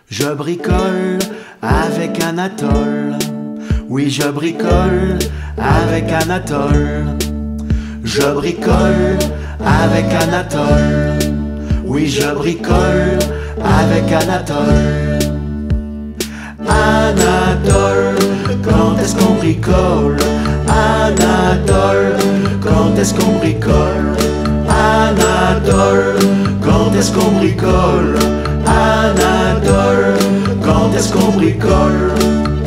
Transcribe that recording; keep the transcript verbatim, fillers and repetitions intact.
Je bricole avec Anatole. Oui, je bricole avec Anatole. Je bricole avec Anatole. Oui, je bricole avec Anatole. Anatole, quand est-ce qu'on bricole? Anatole, quand est-ce qu'on bricole? Anatole, quand est-ce qu'on bricole? Anatole, quand est-ce qu'on bricole?